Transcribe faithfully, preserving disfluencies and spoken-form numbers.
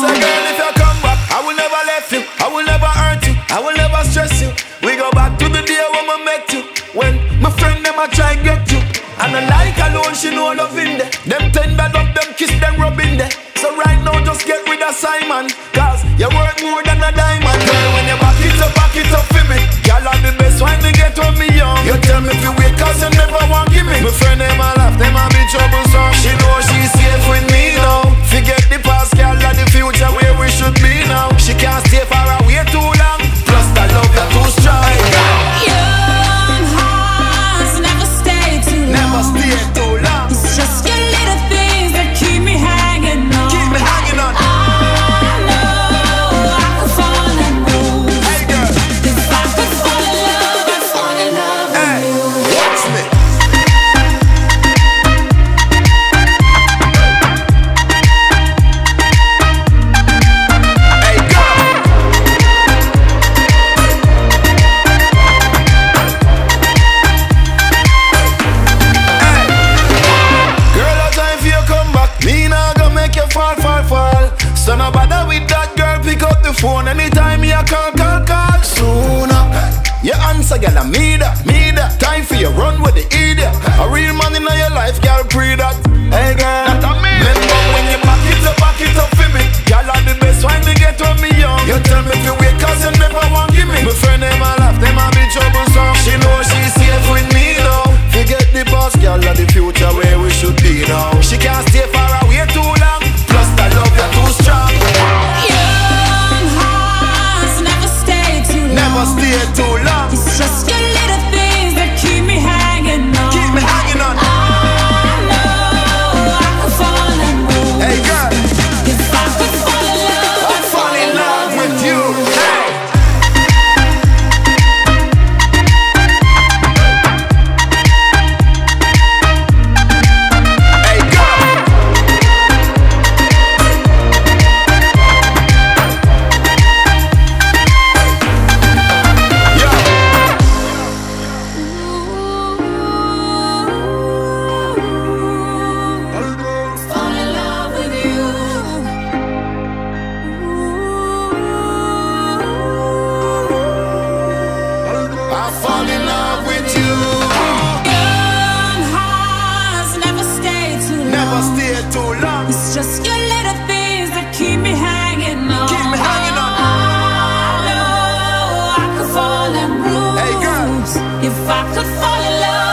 say, girl, if you come back, I will never let you, I will never hurt you, I will never stress you. We go back to the day when I met you, when my friend them a try get you. And I like alone, she know love in there. Them tender love, them kiss, them rub in there. So right now, just get rid of Simon, cause you worth more than a diamond. Girl, when you back it up, back it up for me. Girl, are the best when me get when me young. You tell me if you wait, cause you never want give me. My friend, them a laugh, them a be troublesome. She know she's safe with me now. Forget the past, girl, and the future where we should be now. She can't stay far away too long. Plus, the love you too strong. Young hearts never stay too long. Never stay too long. It's just your little things that keep me hanging on. Keep me hanging on. I know I could fall and move. Hey girl, if I could fall in love, I'd fall in love hey, with you. watch me. Hey girl, hey, girl, a time for you come back. Me nah gonna make you fall, fall, fall. So no bother with that girl, pick up the phone anytime me a call, call, call. Sooner you answer, girl, I me that, me that. Time for you run with the idiot. A real man in your life, girl, pre that. Hey girl, that a me. Remember when you back it up, back it up for me. Girl, are the best when me get when me young. You tell me if you wait, cause you never want give me. My friend, them a laugh, them a be troublesome. She know she's safe with me now. Forget the past, girl, and the future where we should be now. She can't stay far away too long. Plus the love you too strong. Young hearts never stay too long. Never stay too long. It's just your little things that keep me hanging on. Keep me hanging on. I know I could fall and move. Hey girl, If I could fall in love, I fall in love with you. Hey. Hey girl. Yo. fall in love with you. I fall in love with you. Young hearts never stay too long. Never stay too long. It's just your little things that keep me hanging on. Keep me hanging on. I know I could fall and bruise. Hey, girl. If I could fall in love.